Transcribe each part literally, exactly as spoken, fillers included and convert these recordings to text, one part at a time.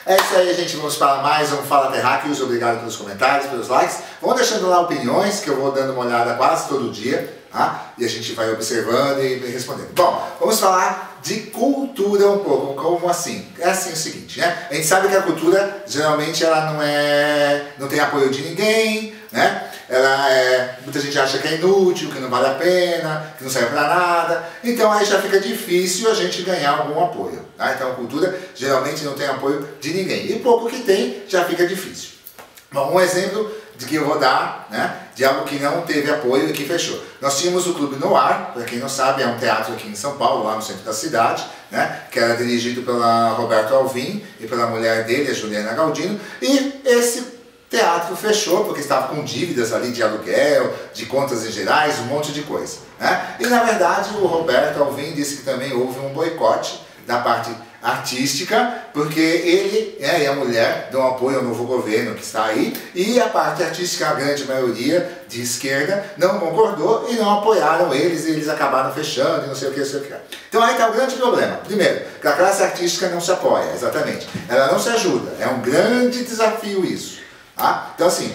É isso aí, gente. Vamos para mais um Fala Terráqueos. Obrigado pelos comentários, pelos likes. Vão deixando lá opiniões, que eu vou dando uma olhada quase todo dia, tá? E a gente vai observando e respondendo. Bom, vamos falar de cultura um pouco. Como assim? É assim o seguinte, né? A gente sabe que a cultura, geralmente, ela não é... não tem apoio de ninguém, né? Ela é... muita gente acha que é inútil, que não vale a pena, que não serve para nada. Então aí já fica difícil a gente ganhar algum apoio, tá? Então a cultura geralmente não tem apoio de ninguém. E pouco que tem, já fica difícil. Bom, um exemplo de que eu vou dar, né, de algo que não teve apoio e que fechou. Nós tínhamos o Clube Noir, para quem não sabe, é um teatro aqui em São Paulo, lá no centro da cidade, né, que era dirigido pela Roberto Alvim e pela mulher dele, a Juliana Galdino, e esse teatro fechou porque estava com dívidas ali de aluguel, de contas em gerais, um monte de coisa, né? E na verdade o Roberto Alvim disse que também houve um boicote da parte artística, porque ele é, e a mulher dão apoio ao novo governo que está aí, e a parte artística, a grande maioria de esquerda, não concordou e não apoiaram eles, e eles acabaram fechando e não sei o que, não sei o que. Então aí está o grande problema. Primeiro, que a classe artística não se apoia, exatamente. Ela não se ajuda, é um grande desafio isso. Tá? Então assim,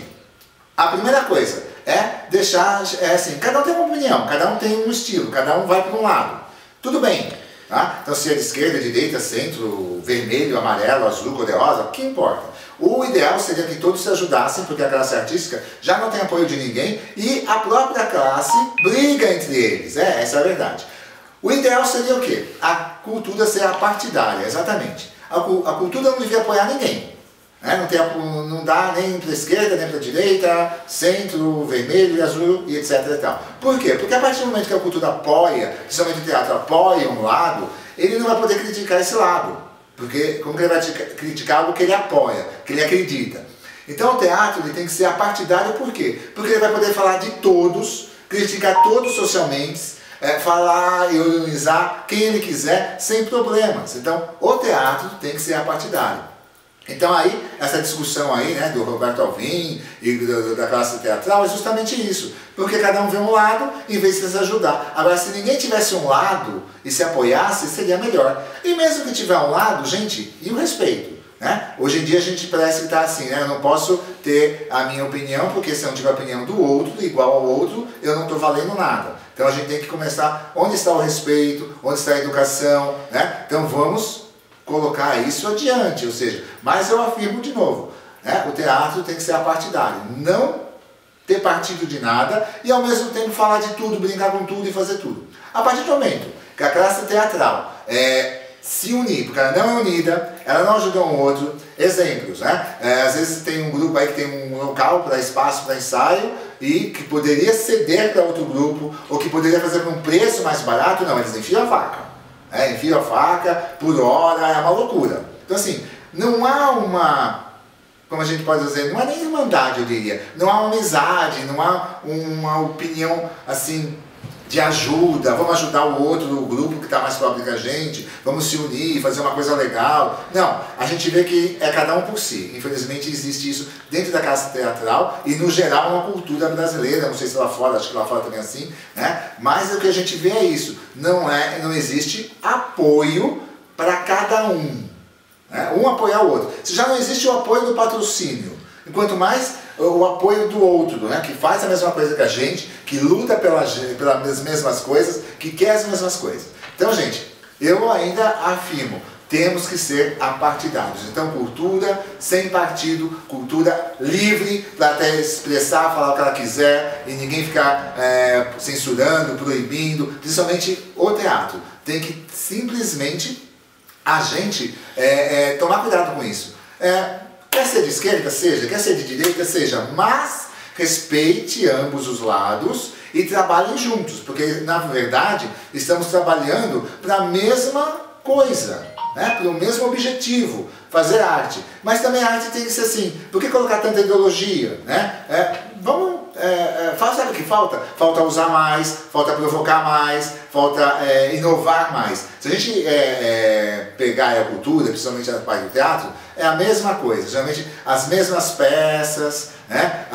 a primeira coisa é deixar, é assim, cada um tem uma opinião, cada um tem um estilo, cada um vai para um lado. Tudo bem. Tá? Então se é de esquerda, direita, centro, vermelho, amarelo, azul, cor-de-rosa, o que importa? O ideal seria que todos se ajudassem, porque a classe artística já não tem apoio de ninguém e a própria classe briga entre eles, é, essa é a verdade. O ideal seria o quê? A cultura ser apartidária, exatamente. A, a cultura não devia apoiar ninguém. É, não, tem, não dá nem para a esquerda, nem para a direita, centro, vermelho e azul e etc e tal. Por quê? Porque a partir do momento que a cultura apoia, principalmente o teatro apoia um lado, ele não vai poder criticar esse lado. Porque como que ele vai criticar algo que ele apoia, que ele acredita? Então o teatro ele tem que ser apartidário por quê? Porque ele vai poder falar de todos, criticar todos socialmente, é, falar e organizar quem ele quiser sem problemas. Então o teatro tem que ser apartidário. Então aí, essa discussão aí, né, do Roberto Alvim e do, da classe teatral é justamente isso. Porque cada um vê um lado em vez de se ajudar. Agora, se ninguém tivesse um lado e se apoiasse, seria melhor. E mesmo que tiver um lado, gente, e o respeito? Né? Hoje em dia a gente parece que está assim, né? Eu não posso ter a minha opinião, porque se eu não tiver a opinião do outro, igual ao outro, eu não estou valendo nada. Então a gente tem que começar, onde está o respeito, onde está a educação, né? Então vamos colocar isso adiante, ou seja, mas eu afirmo de novo, né, o teatro tem que ser apartidário, não ter partido de nada e ao mesmo tempo falar de tudo, brincar com tudo e fazer tudo. A partir do momento que a classe teatral é, se unir, porque ela não é unida, ela não ajuda um outro, exemplos, né, é, às vezes tem um grupo aí que tem um local para espaço para ensaio e que poderia ceder para outro grupo, ou que poderia fazer por um preço mais barato, não, eles enfiam a faca. É, enfia a faca por hora, é uma loucura. Então assim, não há uma, como a gente pode dizer, não há nem irmandade, eu diria. Não há uma amizade, não há uma opinião assim de ajuda, vamos ajudar o outro, o grupo que está mais pobre que a gente, vamos se unir, fazer uma coisa legal. Não, a gente vê que é cada um por si. Infelizmente existe isso dentro da classe teatral e no geral uma cultura brasileira, não sei se lá fora, acho que lá fora também é assim, né? Mas o que a gente vê é isso, não, é, não existe apoio para cada um, né? Um apoiar o outro. Se já não existe o apoio do patrocínio, enquanto mais o apoio do outro, né? Que faz a mesma coisa que a gente, que luta pelas, pelas mesmas coisas, que quer as mesmas coisas. Então, gente, eu ainda afirmo, temos que ser apartidários. Então, cultura sem partido, cultura livre para até expressar, falar o que ela quiser e ninguém ficar é, censurando, proibindo, principalmente o teatro. Tem que simplesmente a gente é, é, tomar cuidado com isso. É, Quer ser de esquerda? Seja. Quer ser de direita? Seja. Mas respeite ambos os lados e trabalhem juntos. Porque, na verdade, estamos trabalhando para a mesma coisa, né? Para o mesmo objetivo, fazer arte. Mas também a arte tem que ser assim. Por que colocar tanta ideologia? Né? É, vamos... É, é, sabe o que falta? Falta usar mais, falta provocar mais, falta é, inovar mais. Se a gente é, é, pegar a cultura, principalmente a parte do teatro, é a mesma coisa, geralmente as mesmas peças, né?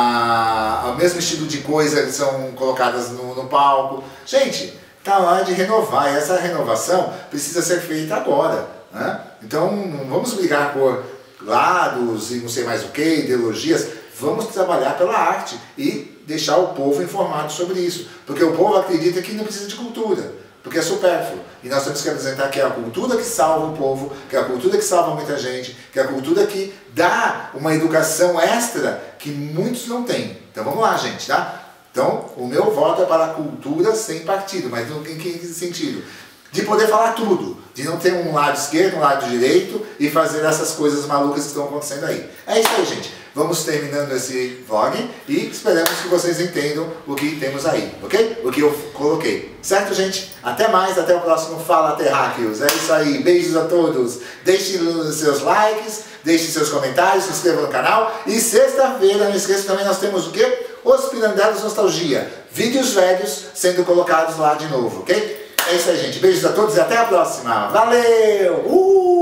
a, a, o mesmo estilo de coisa que são colocadas no, no palco. Gente, está na hora de renovar e essa renovação precisa ser feita agora, né? Então não vamos brigar por lados e não sei mais o que, ideologias. Vamos trabalhar pela arte e deixar o povo informado sobre isso. Porque o povo acredita que não precisa de cultura, porque é supérfluo. E nós temos que apresentar que é a cultura que salva o povo, que é a cultura que salva muita gente, que é a cultura que dá uma educação extra que muitos não têm. Então vamos lá, gente, tá? Então, o meu voto é para a cultura sem partido, mas em que sentido? De poder falar tudo, de não ter um lado esquerdo, um lado direito e fazer essas coisas malucas que estão acontecendo aí. É isso aí, gente. Vamos terminando esse vlog e esperamos que vocês entendam o que temos aí, ok? O que eu coloquei. Certo, gente? Até mais, até o próximo Fala Terráqueos. É isso aí, beijos a todos. Deixem seus likes, deixem seus comentários, se inscrevam no canal. E sexta-feira, não esqueça também, nós temos o quê? Os Pirandellos Nostalgia. Vídeos velhos sendo colocados lá de novo, ok? É isso aí, gente. Beijos a todos e até a próxima. Valeu! Uh!